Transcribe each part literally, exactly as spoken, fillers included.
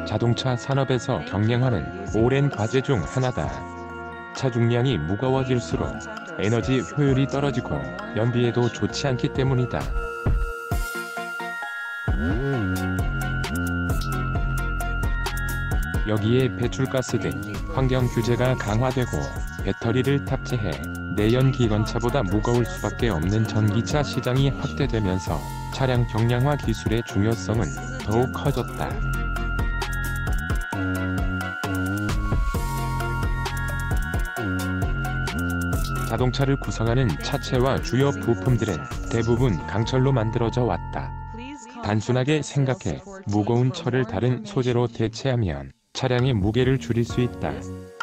자동차 산업에서 경량화는 오랜 과제 중 하나다. 차중량이 무거워질수록 에너지 효율이 떨어지고 연비에도 좋지 않기 때문이다. 여기에 배출가스 등 환경 규제가 강화되고 배터리를 탑재해 내연기관차보다 무거울 수밖에 없는 전기차 시장이 확대되면서 차량 경량화 기술의 중요성은 더욱 커졌다. 자동차를 구성하는 차체와 주요 부품들은 대부분 강철로 만들어져 왔다. 단순하게 생각해 무거운 철을 다른 소재로 대체하면 차량의 무게를 줄일 수 있다.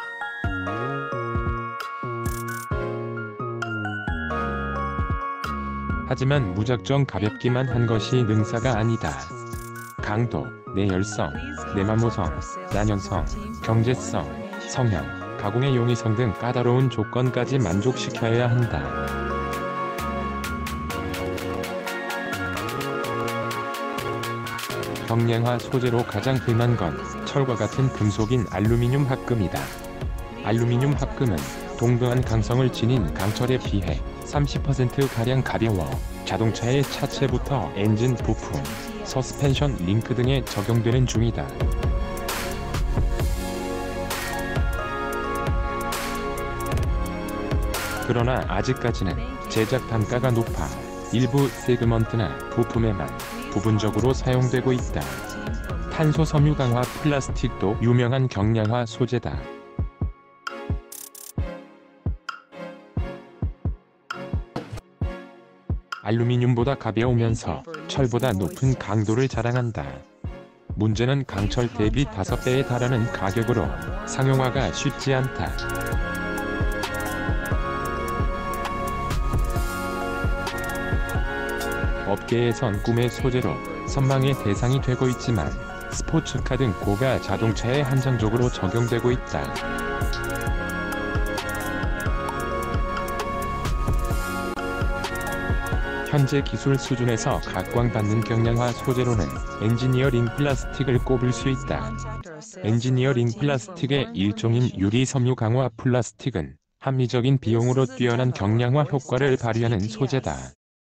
하지만 무작정 가볍기만 한 것이 능사가 아니다. 강도, 내열성, 내마모성, 난연성, 경제성, 성형, 가공의 용이성 등 까다로운 조건까지 만족시켜야 한다. 경량화 소재로 가장 흔한 건 철과 같은 금속인 알루미늄 합금이다. 알루미늄 합금은 동등한 강성을 지닌 강철에 비해 삼십 퍼센트가량 가벼워 자동차의 차체부터 엔진 부품, 서스펜션 링크 등에 적용되는 중이다. 그러나 아직까지는 제작 단가가 높아 일부 세그먼트나 부품에만 부분적으로 사용되고 있다. 탄소 섬유 강화 플라스틱도 유명한 경량화 소재다. 알루미늄보다 가벼우면서 철보다 높은 강도를 자랑한다. 문제는 강철 대비 다섯 배에 달하는 가격으로 상용화가 쉽지 않다. 업계에선 꿈의 소재로 선망의 대상이 되고 있지만 스포츠카 등 고가 자동차에 한정적으로 적용되고 있다. 현재 기술 수준에서 각광받는 경량화 소재로는 엔지니어링 플라스틱을 꼽을 수 있다. 엔지니어링 플라스틱의 일종인 유리 섬유 강화 플라스틱은 합리적인 비용으로 뛰어난 경량화 효과를 발휘하는 소재다.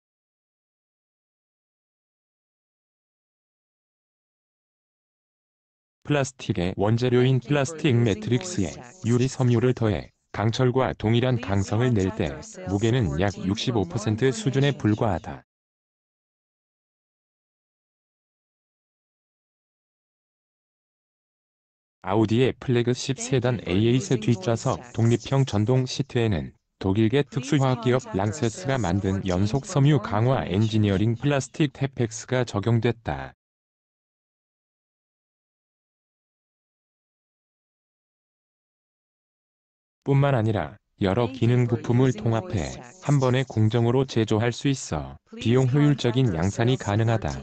플라스틱의 원재료인 플라스틱 매트릭스에 유리 섬유를 더해 강철과 동일한 강성을 낼 때 무게는 약 육십오 퍼센트 수준에 불과하다. 아우디의 플래그십 세단 에이에잇의 뒷좌석 독립형 전동 시트에는 독일계 특수화학기업 랑세스가 만든 연속 섬유 강화 엔지니어링 플라스틱 테펙스가 적용됐다. 뿐만 아니라 여러 기능 부품을 통합해 한 번에 공정으로 제조할 수 있어 비용 효율적인 양산이 가능하다.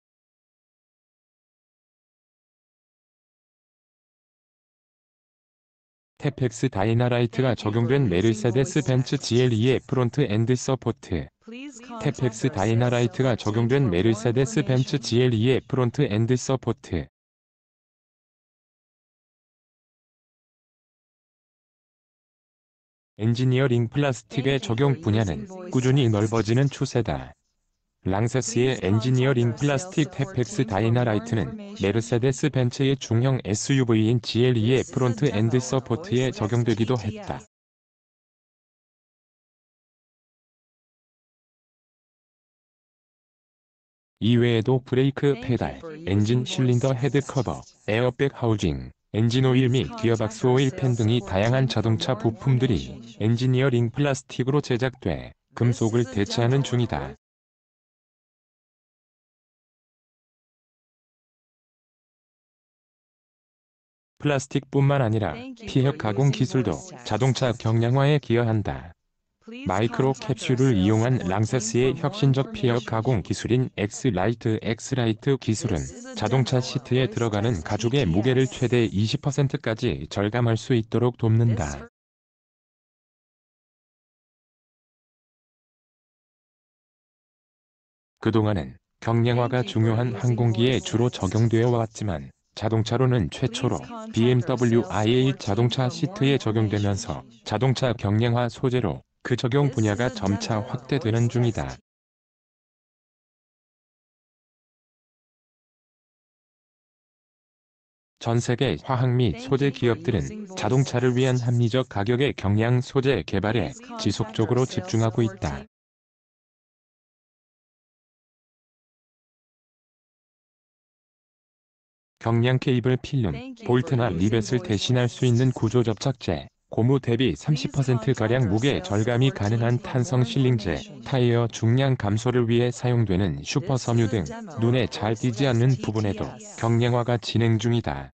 테펙스 다이나라이트가 적용된 메르세데스 벤츠 지엘이의 프론트 엔드 서포트. 테펙스 다이나라이트가 적용된 메르세데스 벤츠 지엘이의 프론트 엔드 서포트. 엔지니어링 플라스틱의 적용 분야는 꾸준히 넓어지는 추세다. 랑세스의 엔지니어링 플라스틱 테펙스 다이나라이트는 메르세데스 벤츠의 중형 에스유브이인 지엘이의 프론트 엔드 서포트에 적용되기도 했다. 이외에도 브레이크 페달, 엔진 실린더 헤드 커버, 에어백 하우징, 엔진 오일 및 기어박스 오일 팬 등이 다양한 자동차 부품들이 엔지니어링 플라스틱으로 제작돼 금속을 대체하는 중이다. 플라스틱뿐만 아니라 피혁 가공 기술도 자동차 경량화에 기여한다. 마이크로 캡슐을 이용한 랑세스의 혁신적 피혁 가공 기술인 엑스라이트 엑스라이트 기술은 자동차 시트에 들어가는 가죽의 무게를 최대 이십 퍼센트까지 절감할 수 있도록 돕는다. 그동안은 경량화가 중요한 항공기에 주로 적용되어 왔지만 자동차로는 최초로 비엠더블유 아이에이트 자동차 시트에 적용되면서 자동차 경량화 소재로 그 적용 분야가 점차 확대되는 중이다. 전 세계 화학 및 소재 기업들은 자동차를 위한 합리적 가격의 경량 소재 개발에 지속적으로 집중하고 있다. 경량 케이블 필름, 볼트나 리벳을 대신할 수 있는 구조 접착제, 고무 대비 삼십 퍼센트가량 무게 절감이 가능한 탄성 실링제, 타이어 중량 감소를 위해 사용되는 슈퍼 섬유 등 눈에 잘 띄지 않는 부분에도 경량화가 진행 중이다.